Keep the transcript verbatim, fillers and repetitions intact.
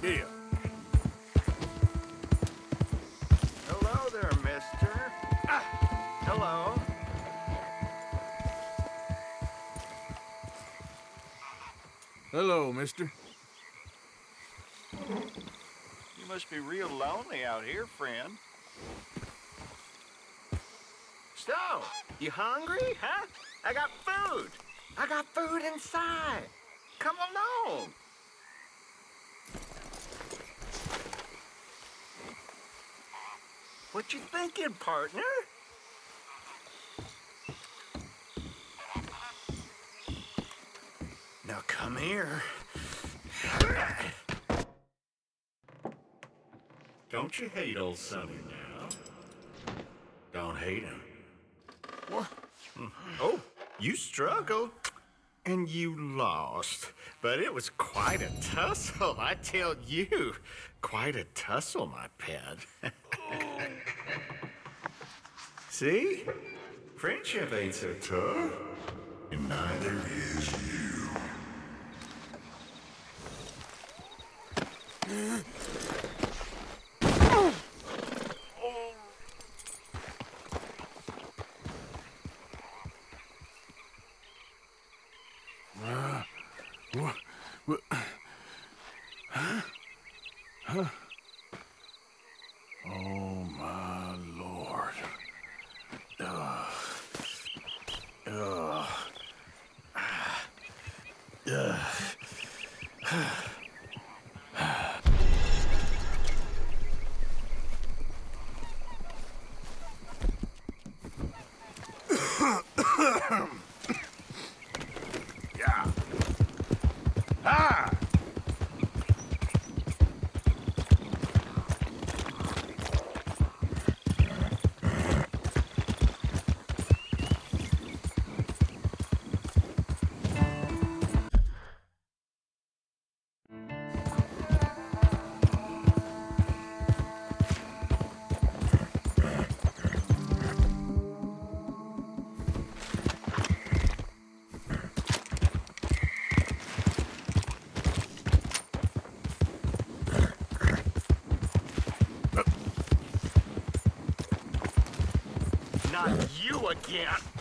deal. Hello there, mister. Ah, hello. Hello, mister. You must be real lonely out here, friend. So, you hungry, huh? I got food. I got food inside. Come along. What you thinking, partner? Now come here. Don't you hate old Sonny now? Don't hate him. What? Oh, you struggled. And you lost. But it was quite a tussle, I tell you. Quite a tussle, my pet. See? Friendship ain't so tough. And neither is you. Uh, what? What? Huh? Huh? Oh, my Lord. Ugh. Ugh. Ugh. Yeah. Ah! Not you again.